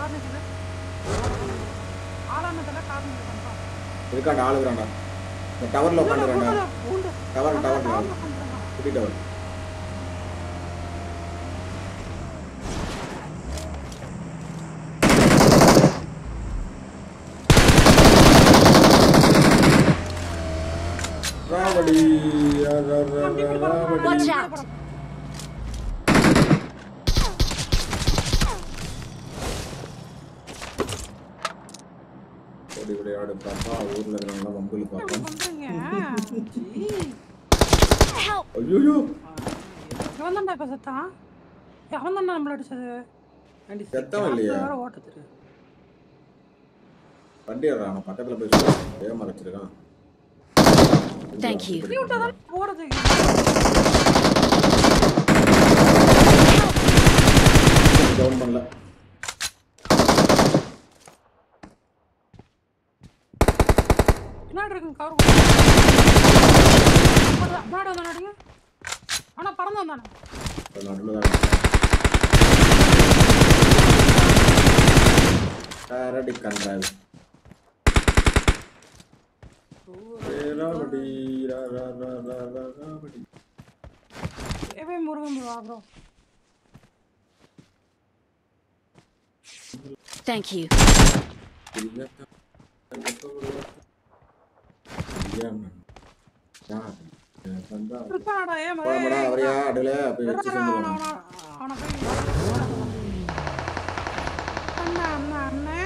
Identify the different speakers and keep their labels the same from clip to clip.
Speaker 1: Car நிக்குது. ஆளானதுல car நிக்குதுப்பா.
Speaker 2: இருக்காண்டா ஆளு இருக்காண்டா. இந்த டவர்ல உட்கார்ந்துறான்டா. டவர்ல. குட்டி டவர். ராவடி
Speaker 3: Watch out.
Speaker 2: ஓடி விளையாடு பாப்பா ஊர்ல இருக்கறவங்க வம்புல பாப்பா ஐயோ
Speaker 1: இவன் தான் இப்ப செத்தான் அவன் தான் நம்மள அடிச்சது
Speaker 2: செத்தவன் இல்லையா
Speaker 1: ஓட்டது
Speaker 2: வண்டி ஏறான பக்கத்துல போய் வேகமா வச்சிருக்கான்
Speaker 3: Thank you.
Speaker 1: நீ விட்டதான் போறது
Speaker 2: டவுன் பண்ணல
Speaker 1: பின்னாடி இருக்கு கார் பின்னாடி வந்தானே ஆனா பறந்து வந்தானே
Speaker 2: நடுவுல தான் ரெடி கண்ட்ரோல் ராவடி ராவடி
Speaker 1: ஏவே முருகன் வா bro
Speaker 3: Thank you.
Speaker 1: இருக்காடா ஏ
Speaker 2: போடா அவரையா அடல போய் வெச்சு செஞ்சுடலாம்
Speaker 1: அவன போய் அண்ணா அண்ணா அண்ணே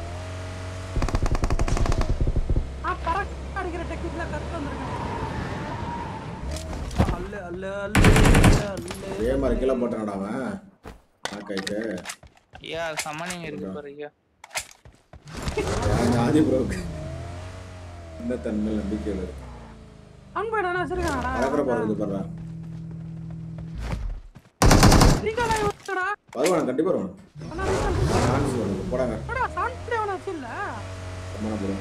Speaker 1: பறக்க அடிக்கிற டெக்னிக்ல கத்து வந்திருக்கேன் அல்ல அல்ல அல்ல அல்ல
Speaker 2: ஏ மாதிரி கிலோ போட்டானடா அவன் ஆக்கைக்கு
Speaker 4: ஐயா சமனிங் இருக்கு பாருங்க
Speaker 2: ஆதி ப்ரோ இந்த தன்மையில நம்பிக்கையில இருக்கு
Speaker 1: அன்படா நான் சரிங்கடா
Speaker 2: பறக்கற போறது பாறா
Speaker 1: நீங்களா ஓடடா
Speaker 2: வருவான் கண்டிப்பா வருவான் சான்ஸ் வருது போடாங்க
Speaker 1: அடா சான்ஸ் அவன இல்ல
Speaker 2: அம்மா ப்ரோ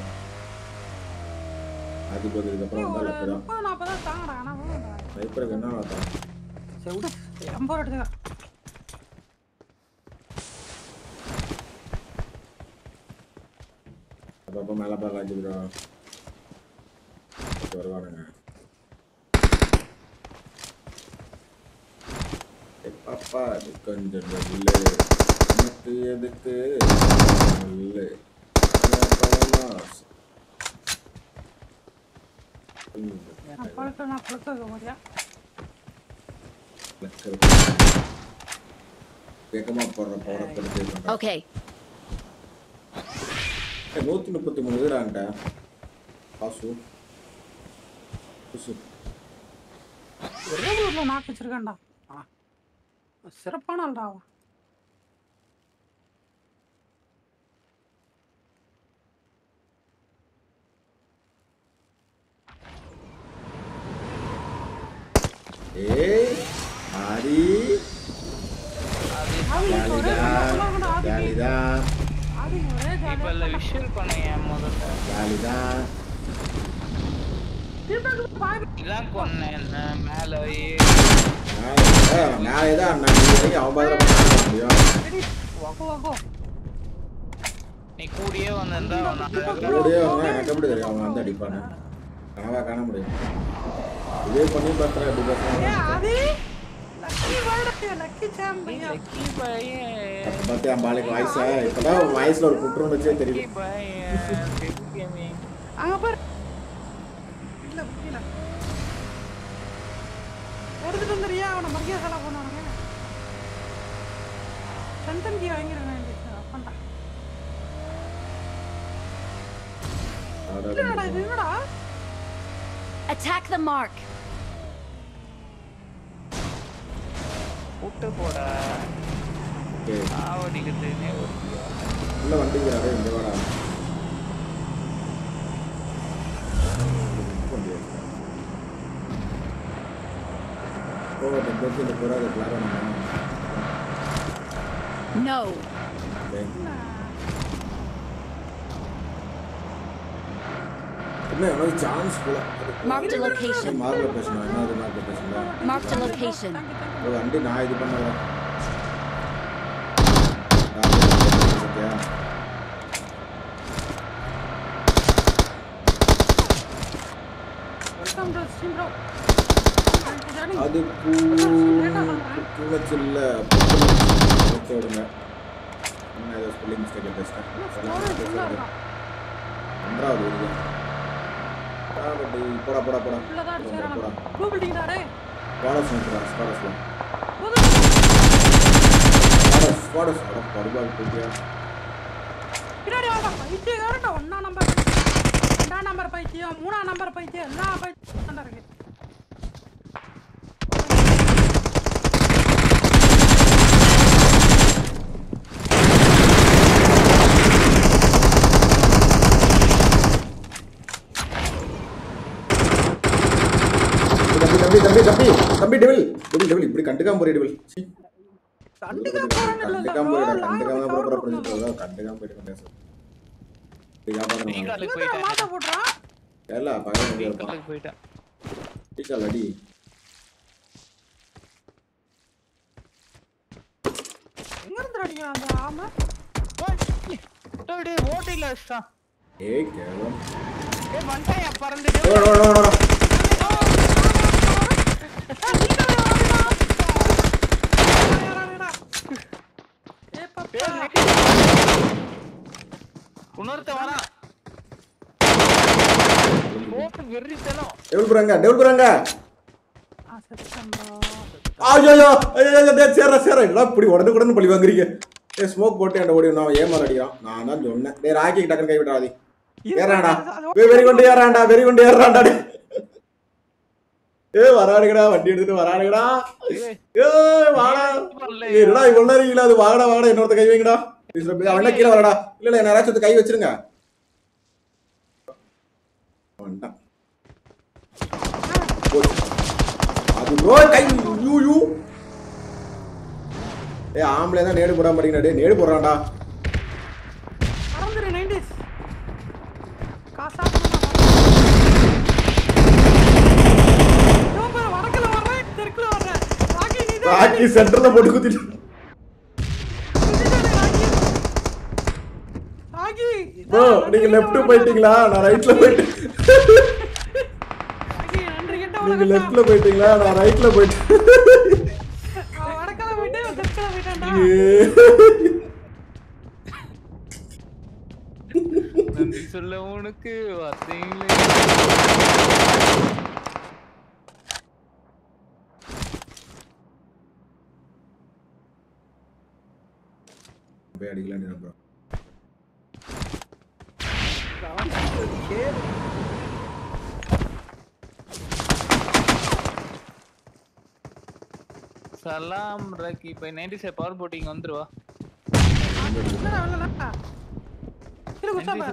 Speaker 2: ஆதி ப்ரோ இதுக்கு அப்புறம் வந்தா லப்படா
Speaker 1: 40 தாங்கடா انا போறேன்டா
Speaker 2: ஸ்னைப்பருக்கு என்ன ஆதா
Speaker 1: சரி விடு 50 எடுத்துக்க
Speaker 2: அப்ப மேல பாக்க ஆச்சு ப்ரோ வருவானுங்க பாப்பா கொஞ்சம் இல்லை எனக்கு எதுக்கு இல்லை வேகமா போடுற பவரப்படுத்தி
Speaker 3: Okay.
Speaker 2: 133 வீடான்டா பாசு புசு
Speaker 1: ஒரே ஊர்ல நாக்கு வச்சிருக்கான்டா சிறப்பான ஆள்டா அவன்
Speaker 2: ஏய் ஆரி ஜாலிதா
Speaker 4: இப்பல விஷுவல் பண்ணேன் முதல்ல
Speaker 2: ஜாலிதா
Speaker 4: இதான் கொன்னேன் மேல
Speaker 2: மேலேதான் அண்ணா அவன் பதில பண்ண முடியும்
Speaker 4: நீ கூடியே வந்திருந்தா
Speaker 2: கூடியே வந்து எனக்கு எப்படி தெரியும் அவன் வந்து அடிப்பானு கனவா காண முடியும் இதே பண்ணி பார்த்தா எப்படி பார்த்தா பாத்தியா பாலைக்கு வாய்ஸா இப்பதான் வாய்ஸ்ல ஒரு குற்றம் வச்சே தெரியும்
Speaker 1: அங்க பாரு இல்ல புரியல எடுத்துட்டு வந்துறியா அவனை மரியா சலா பண்ணுவாங்க சந்தன் கீ வாங்கிடுவேன் அப்பண்டா என்னடா இது என்னடா
Speaker 3: Attack the mark.
Speaker 4: கூட்டு போடா ஆவடிக்கிறதுனே
Speaker 2: உள்ள வண்டிக்கிறாரு இந்த வாடா ஓ இந்த போறாரு கிளாரா
Speaker 3: No.
Speaker 2: என்ன ஒரு சான்ஸ் போல
Speaker 3: Marked a location.
Speaker 2: Mark location என்னது மார்க் லொகேஷன்ல
Speaker 3: Marked a location.
Speaker 2: ஒரு வண்டி நான் இது பண்ணல
Speaker 1: அசிம் ப்ரோ
Speaker 2: அது பூச்சில்ல ஓகே விடுங்க. என்ன ஏதோ ஸ்பெல்லிங் மிஸ்டேக்ல பேசிட்டேன். நன்றாவது விடுங்க. போடா போடா போடா போடா ஸ்குவாடஸ் நினைக்கிறா ஸ்குவாடஸ்லாம் ஸ்குவாடஸ் அட படுபால் போட்டியா
Speaker 1: பின்னாடி வாடா பைத்தியக்காரன்டா. 1ஆம் நம்பர் 2ஆம் நம்பர் பைத்தியம் 3ஆம் நம்பர் பைத்தியம் எல்லா பைத்தியம் இருக்கு.
Speaker 2: தம்பி டெவில் இப்படி கண்டுக்காம போறே டெவில்
Speaker 1: கண்டுக்காம போறேன்னு இல்ல
Speaker 2: கண்டுக்காம போயிட்டு பேச
Speaker 4: டீகாலுக்கு போயிட்டேன்.
Speaker 1: மாட்ட போடுறா
Speaker 2: இல்ல பகல
Speaker 4: டீகாலுக்கு போயிட்டேன்.
Speaker 2: டீகால் அடி
Speaker 1: எங்க இருந்து அடிக்கிறான் அந்த ஆமா.
Speaker 4: டேய் ஓட்டில அஷ்டா.
Speaker 2: ஏய் கேவலம்
Speaker 4: ஏய் வண்டாயா பறந்துட்டு.
Speaker 2: ஓட
Speaker 4: உணர்த்த வரா. ஓட்டு வெறித்தனம்.
Speaker 2: டெவில் போறாங்க ஐயோ சேர இல்ல இப்படி உடனே பழி வாங்குறீங்க. ஸ்மோக் போட்டு என்ன ஓடி நான் ஏமாற அடிக்கிறான். நான் தான் சொன்னேன் டேய் ராக்கி டக்குன்னு கை விடாதே ஏறாடா வெரி கொண்டு ஏறான்டா வராடுங்கடா வண்டி எடுத்துட்டு வராடுங்கடா. வாடா என்னடா இவ்வளவு நேரம் இல்ல அது வாடா இன்னொருத்த கை வைங்கடா. அவன கீழே வரடா. இல்ல என்ன யாராச்சும் கை வச்சிருங்க. அது ப்ரோ கை யூ ஏய் ஆம்பளை தான் நேடு போடாம மாட்டீங்கடா. டேய் நேடு போடுறான்டா.
Speaker 1: அரந்தர 90s காசா யோபா வடக்கல வர்ற தெற்குல வர்ற ராக்கி
Speaker 2: சென்டர்ல போட்டு குத்திட்டு
Speaker 1: ராக்கி
Speaker 2: ப்ரோ நீங்க லெஃப்ட் போயிட்டீங்களா நான் ரைட்ல போயிட்டேன்.
Speaker 1: ராக்கி நன்றி கேட்ட
Speaker 2: நீங்க லெஃப்ட்ல போயிட்டீங்களா நான் ரைட்ல போயிட்டேன்.
Speaker 1: வடக்கல போயிட்டே தெற்குல போயிட்டான்டா.
Speaker 4: நன்றி சொல்ல உனக்கு வார்த்தைகளே
Speaker 2: போய் அடிக்கலாம் நீ ப்ரோ.
Speaker 4: சலாம் ராக்கி இப்போ 90s பவர் போட்டிங் வந்துருவா.
Speaker 1: என்னடா வரலடா இரு குச்சாம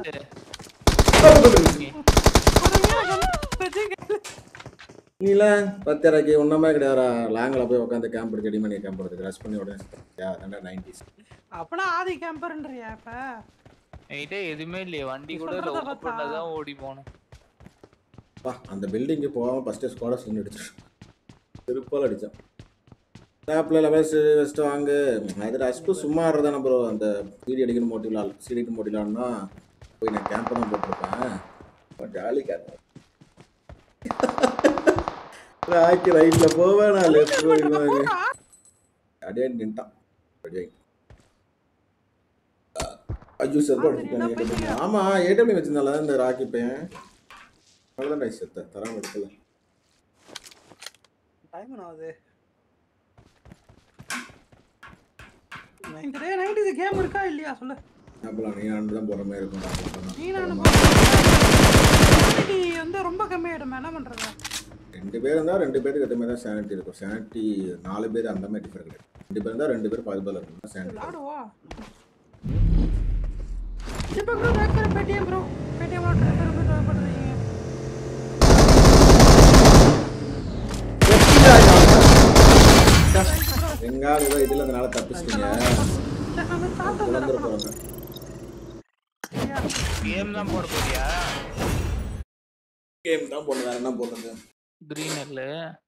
Speaker 2: நீல பத்தரைக்கு ஒண்ணுமே கிடையாதுடா. லாங்ல போய் உட்காந்து கேம்ப் எடுத்து ரெடி பண்ணி கேம்ப் எடுத்து ரஷ் பண்ணி உடனே அதான் 90s.
Speaker 1: அப்பனா ஆதி கேம்பர்ன்றியா இப்ப
Speaker 4: என்கிட்ட எதுவுமே இல்லையே. வண்டி கூட லோக்கல் பண்ணதான் ஓடி போனோம்.
Speaker 2: அந்த பில்டிங்க்கு போகாம ஃபர்ஸ்ட் ஸ்குவாடஸ் நின்று அடிச்சிட்டோம். திருப்பால் அடித்தான். ஸ்டாப்ல லெவல்ஸ் வெஸ்ட் வாங்க அது ரஷ்பு சும்மா இருந்தானே ப்ரோ. அந்த சீடி அடிக்கணும் மோட்டிவ்லால் சீடிட்டு மோட்டிவ்லான்னா போய் நான் கேம்ப் தான் போட்டிருப்பேன். ஜாலி கேட்பேன். ராக்கி ரைட்ல போவேன் நான் லெஃப்ட் போயிடுவேன். அடியே நின்ட்டான். ஐயோ செத்து. ஆமா ஏடிஎம் வச்சிருந்தால இந்த ராக்கி பையன் அவ்வளோதான் ரைஸ் செத்த தராம எடுக்கல.
Speaker 1: டைம் ஆகுது. இந்த 90s கேம் இருக்கா இல்லையா சொல்லு.
Speaker 2: அப்பலாம் நீ நான் தான் போற மாதிரி இருக்கும்.
Speaker 1: நீ நான் வந்து ரொம்ப கம்மியாயிடும் என்ன பண்றது.
Speaker 2: ரெண்டு பேர் இருந்தா ரெண்டு பேருக்கு ஏற்ற மாதிரி தான் சானிட்டி இருக்கும். சானிட்டி 4 பேர் அந்த மாதிரி டிஃபர் கிடையாது. 2 பேர் இருந்தா 2 பேர் பாதுகாப்பு இருக்கும் சானிட்டி.
Speaker 1: ஆடுவா இப்போ bro doctor Paytm bro Paytm transfer பண்றீங்க.
Speaker 2: எங்கால இதுல அதனால தப்பிச்சிட்டீங்க.
Speaker 4: கேம் தான் போட போறியா?
Speaker 2: கேம் தான் போட வேற என்ன போடுறது?
Speaker 4: கிரீனர்ல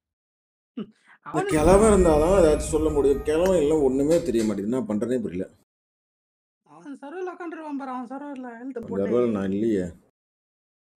Speaker 2: கிழமை இருந்தாலும் ஏதாச்சும் சொல்ல முடியும். கிழமை இல்லை ஒண்ணுமே தெரிய மாட்டேங்குது. என்ன பண்றதே புரியல.
Speaker 1: அவன் சர்வர்ல உட்காந்துருவான் பாரு. அவன் சர்வர்ல ஹெல்த்
Speaker 2: போட்டு நான் இல்லையே.